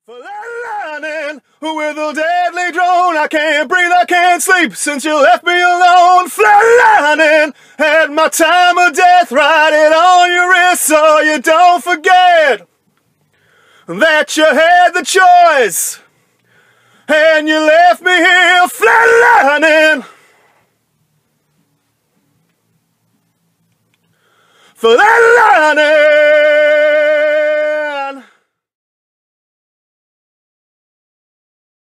Flatlining with a deadly drone. I can't breathe, I can't sleep since you left me alone. Flatlining at my time of death. Write it on your wrist so you don't forget that you had the choice and you left me here flatlining. Flatlining.